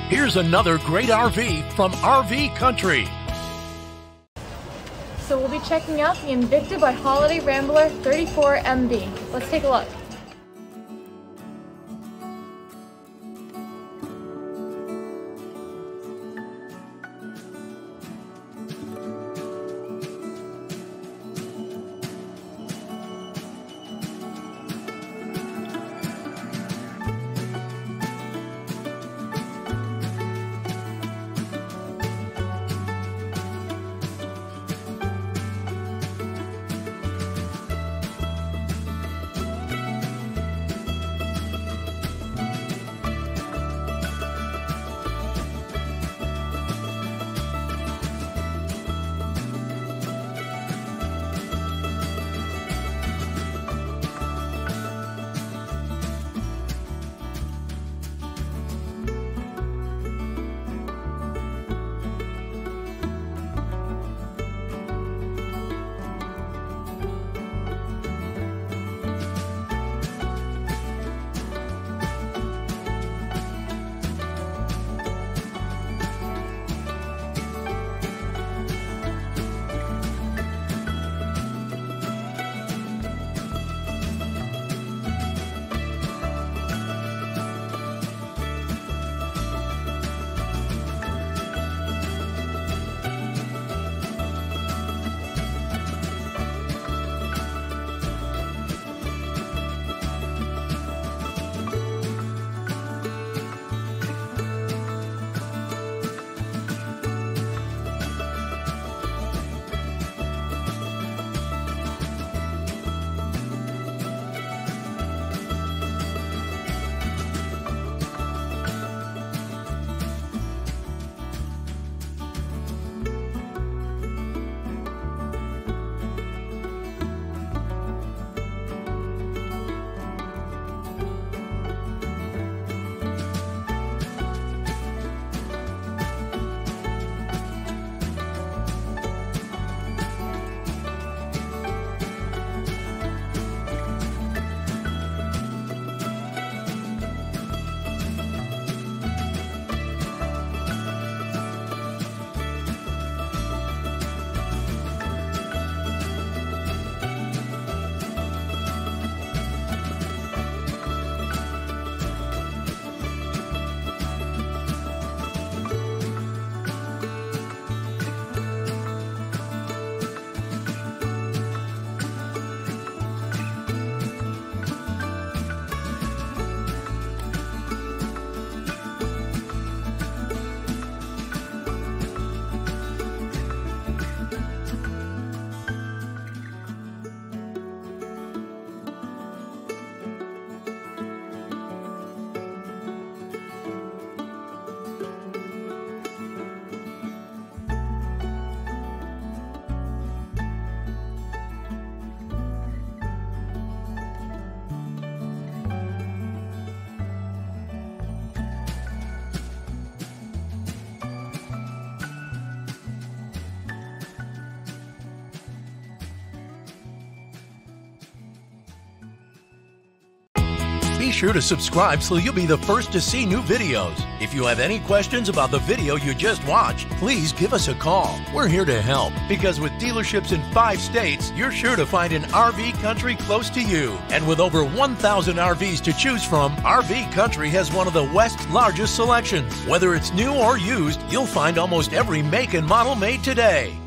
Here's another great RV from RV Country. So we'll be checking out the Invicta by Holiday Rambler-34MB. Let's take a look. Be sure to subscribe so you'll be the first to see new videos. If you have any questions about the video you just watched, please give us a call. We're here to help, because with dealerships in 5 states, you're sure to find an RV Country close to you. And with over 1,000 RVs to choose from, RV Country has one of the West's largest selections. Whether it's new or used, you'll find almost every make and model made today.